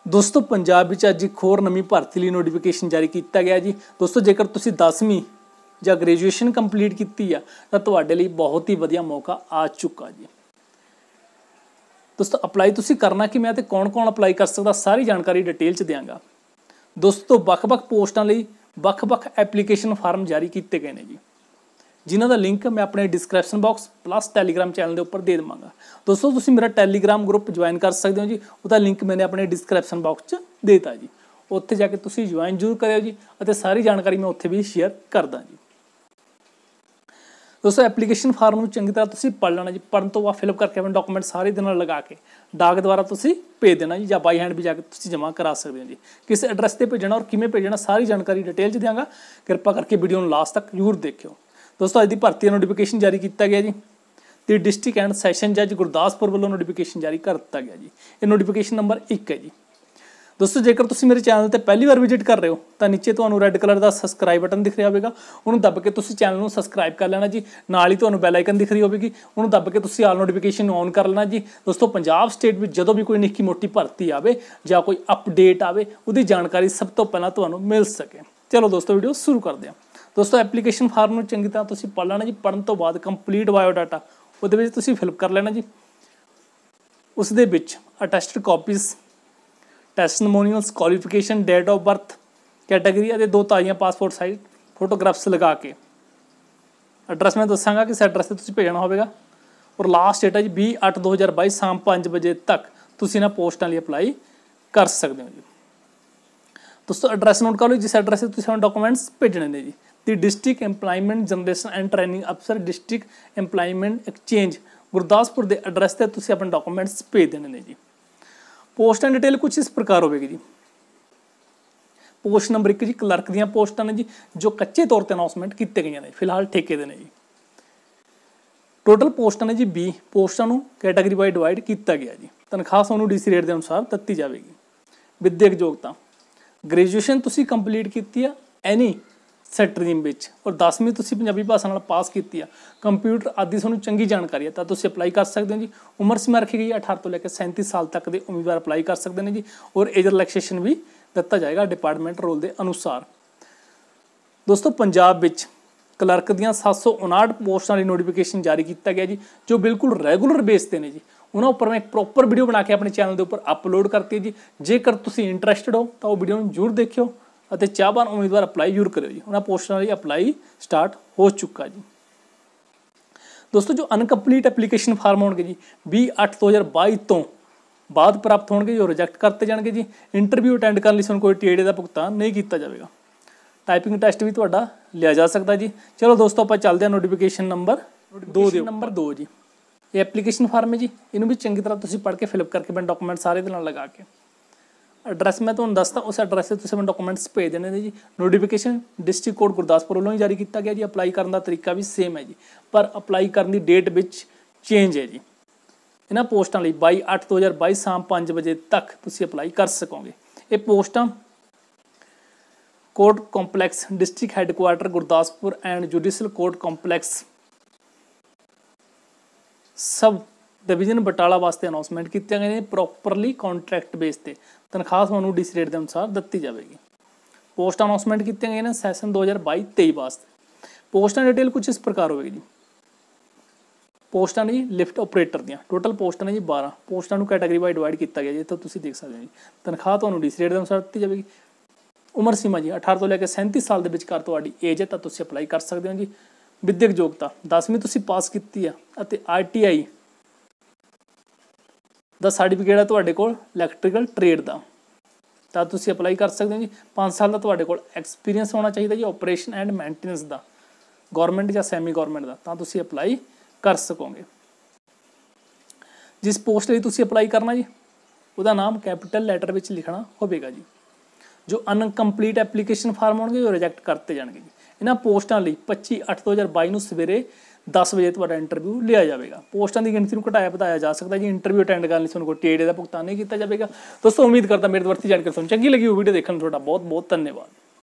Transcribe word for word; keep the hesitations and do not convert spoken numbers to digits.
दोस्तों पंजाब विच अज एक होर नवीं भर्ती लई नोटिफिकेशन जारी किया गया जी। दोस्तों जेकर तुसीं दसवीं ਜਾਂ ग्रेजुएशन कंप्लीट की आ तो तुहाडे लई बहुत ही वधिया मौका आ चुका जी। दोस्तों अपलाई तुसीं करना कि मैं ते कौन कौन अपलाई कर सकदा सारी जानकारी डिटेल च देंगा। दोस्तों ਵੱਖ-ਵੱਖ पोस्टां लई ਵੱਖ-ਵੱਖ एप्लीकेशन फार्म जारी किए गए हैं जी, जिन्हों का लिंक मैं अपने description box plus Telegram channel के उपर दे देवांगा। दोस्तों तुसीं मेरा टैलीग्राम ग्रुप ज्वाइन कर सकते हो जी, उसका लिंक मैंने अपने डिस्क्रिप्शन बॉक्स देता जी। उत्थे जाके तुसीं ज्वाइन जरूर करियो जी, और सारी जानकारी मैं उत्थे भी शेयर करदा जी। दोस्तों एप्लीकेशन फार्म में चंगी तरह तुसीं पढ़ लेना जी। पढ़न तो बाद फिलअप करके अपने डॉक्यूमेंट सारे दिन लगा के डाक द्वारा तुसीं भेज देना जी, या बाई हैंड भी जाके तुसीं जमा करा सकते हो जी। किस एड्रैस पर भेजना और किवें भेजना सारी जानकारी डिटेल च देंगा। कृपा करके वीडियो नूं लास्ट तक जरूर देखियो। दोस्तों अज की भर्ती नोटिफिकेशन जारी किया गया जी, तो डिस्ट्रिक्ट एंड सैशन जज गुरदासपुर वालों नोटिफिकेशन जारी कर दिता गया जी। ये नोटिफिकेशन नंबर एक है जी। दोस्तों जेकर तुसीं मेरे चैनल पर पहली बार विजिट कर रहे हो तो नीचे तुहानूं रैड कलर का सबसक्राइब बटन दिख रहा होगा, उन्होंने दब के तुसीं चैनल को सबसक्राइब कर लेना जी। नाल ही तुहानूं बैल आइकन दिख रही होगी, उन्होंने दब के तुसीं आल नोटिफिकेशन ऑन कर लेना जी। दोस्तों पंजाब स्टेट में जदों भी कोई निक्की मोटी भर्ती आवे या कोई अपडेट आवे उसकी जानकारी सब तो पहलां तुहानूं मिल सके। चलो दोस्तों वीडियो शुरू करते हैं। दोस्तों एप्लीकेशन फार्म में चंगी तरह तुसीं पढ़ लेना जी। पढ़न तो बाद कंप्लीट बायोडाटा उहदे विच तुसीं फिलअप कर लेना जी। उस दे विच attested copies, testimonials, qualification, date of birth, category और दो ताज़ियां पासपोर्ट साइज फोटोग्राफ्स लगा के एड्रैस मैं दसांगा किस एड्रैस से तुसीं भेजना होगा। और लास्ट डेट है जी बीस अठ दो हज़ार बाईस शाम पाँच बजे तक तुसीं इन्हां पोस्टां लई अपलाई कर सकते हो जी। दोस्तों एड्रैस नोट कर लो जिस एड्रैस से तुसीं डॉक्यूमेंट्स भेजने ने जी। The district employment generation and training अफसर डिस्ट्रिक्ट एम्पलायमेंट एक्सचेंज गुरदासपुर के एड्रैस से तुसीं अपने डॉक्यूमेंट्स भेज देने ने जी। पोस्टां डिटेल कुछ इस प्रकार होगी जी। पोस्ट नंबर एक जी क्लर्क दी पोस्टां ने जी, जो कच्चे तौर पर अनाउंसमेंट की गई ने, फिलहाल ठेके दे ने जी। टोटल पोस्टां ने जी बीस पोस्टां नूं कैटेगरी वाइज डिवाइड किया गया जी। तनख्वाह तुहानूं डी सी रेट के अनुसार दित्ती जाएगी। विद्यक योग्यता ग्रेजुएशन तुसीं कंप्लीट की है एनी सैट्रीम विच, और दसवीं तुसीं पंजाबी भाषा नाल पास की है, कंप्यूटर आदि तुहानूं चंगी जानकारी है तो तुसीं अपलाई कर सकते हो जी। उम्र सीमा रखी गई है अठारह तो लैके सैंतीस साल तक के उम्मीदवार अपलाई कर सकते हैं जी। और एज रिलैक्सेशन भी दिता जाएगा डिपार्टमेंट रोल के अनुसार। दोस्तों पंजाब विच क्लर्क दियां सत्त सौ उनाहठ पोस्टां लई नोटिफिकेशन जारी किया गया जी, जो बिल्कुल रैगूलर बेस ते ने जी। उन्होंने उपर मैं एक प्रॉपर वीडियो बना के अपने चैनल के उपर अपलोड करती है जी। जेकर तुसीं इंटरस्टिड हो तो वो वीडियो जरूर देखियो और चाहवान उम्मीदवार अपलाई जरूर करो जी। उन्होंने पोस्टां लई अपलाई स्टार्ट हो चुका जी। दोस्तों जो अनकंप्लीट एप्लीकेशन फार्म होंगे जी बीस अठ दो हज़ार बाईस तो बाद प्राप्त होंगे जो रिजैक्ट करते जाएंगे जी। इंटरव्यू अटेंड करने लई कोई टीएडी का भुगतान नहीं किया जाएगा। टाइपिंग टैसट भी तुहाडा लिया जा सकता जी। चलो दोस्तों आप चलते हैं नोटिफिकेशन नंबर दो दे नंबर दो जी। ये एप्लीकेशन फार्म है जी, इन्हों भी चंगी तरह तुसीं पढ़ के फिलअप करके अपने डॉक्यूमेंट सारे दे नाल लगा के एड्रैस मैं तुहानूं दसदा उस एड्रैस से तुसीं अपने डॉक्यूमेंट्स भेज देने ने जी। नोटिफिकेशन डिस्ट्रिक्ट कोर्ट गुरदासपुर वालों ही जारी किया गया जी। अपलाई करने का तरीका भी सेम है जी, पर अपलाई करने की डेट विच चेंज है जी। इन्हां पोस्टां लई बाईस अठ दो हज़ार बाईस शाम पाँच बजे तक तुसीं अपलाई कर सकोगे। ये पोस्टां court complex district headquarter Gurdaspur and judicial court complex sub division Batala वास्ते अनाउंसमेंट किए गए हैं। प्रॉपरली कॉन्ट्रैक्ट बेस ते तनख्वाह तुहानूं डी सी रेट के अनुसार दित्ती जाएगी। पोस्ट अनाउंसमेंट किए गए हैं सैसन दो हज़ार बाईस तेईस वास्ते। पोस्टां डिटेल कुछ इस प्रकार होगी जी। पोस्टां ने जी लिफ्ट ऑपरेटर दियां टोटल पोस्टां ने जी बारह पोस्टां नूं कैटेगरी वाइज डिवाइड किया गया जी। तो तुसीं देख सकते हो जी। तनख्वाह तुहानूं डी सी रेट के अनुसार दित्ती जाएगी। उम्र सीमा जी अठारह तो लैके सैंतीस साल के विचकार तुहाडी एज है तो तुसीं अपलाई कर सकते हो जी। विद्यक योग्यता दसवीं तुसीं पास की है और आई टी आई का सर्टिफिकेट है तुहाडे कोल इलैक्ट्रीकल ट्रेड का, तो तुसीं अपलाई कर सकते हो जी। पाँच साल का तुहाडे कोल एक्सपीरियंस होना चाहिए जी ऑपरेशन एंड मेनटेनेंस का, गौरमेंट या सैमी गौरमेंट का, तो तुसीं अपलाई कर सकोगे। जिस पोस्ट लई तुसीं अपलाई करना जी उसका नाम कैपिटल लैटर विच लिखना होगा जी। जो अनकंप्लीट एप्लीकेशन फार्म होंगे वो रिजैक्ट करते जाएंगे जी। इन्हां पोस्टां लई पच्ची अठ दो हज़ार बाईस नूं सवेरे दस बजे तुहाडा इंटरव्यू लिया जाएगा। पोस्टां की गिनती को घटाया बढ़ाया जा सकता जी। इंटरव्यू अटेंड करने से कोई टीएडी का भुगतान नहीं किया जाएगा। दोस्तों उम्मीद करता मेरे भर्ती जानकारी तुहानूं चंगी लगी हो वीडियो देखने तुहाडा बहुत बहुत धन्यवाद।